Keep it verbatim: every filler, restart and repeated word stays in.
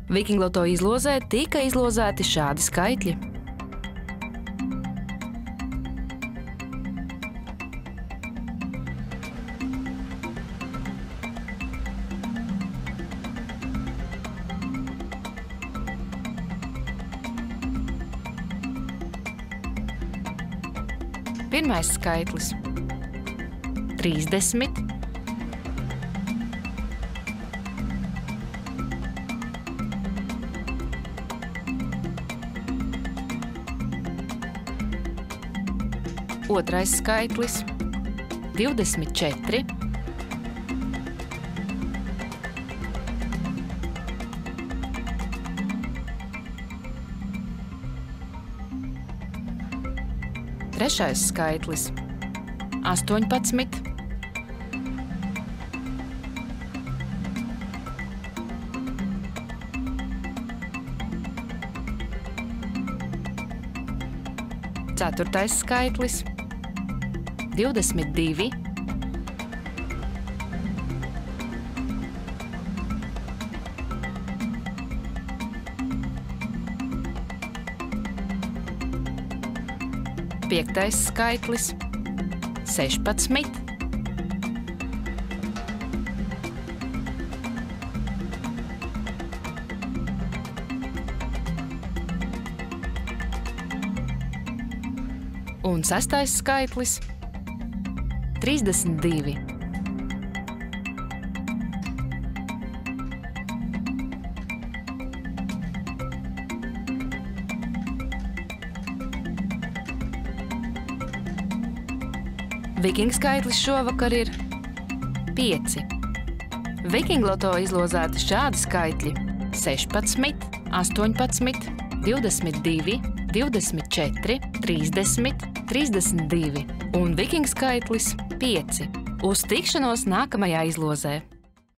Vikingloto izlozē tika izlozēti šādi skaitļi. Pirmais skaitlis – trīsdesmit. Otrais skaitlis – divdesmit četri. Trešais skaitlis – astoņpadsmit. Ceturtais skaitlis – divdesmit divi. Piektais skaitlis – sešpadsmit. Un sestais skaitlis – trīsdesmit divi. Vikingu skaitlis šovakar ir pieci. Vikingloto izlozēti šādi skaitļi – sešpadsmit, astoņpadsmit, divdesmit divi, divdesmit četri, trīsdesmit, trīsdesmit divi un vikingu skaitlis – pieci. Uz tikšanos nākamajā izlozē!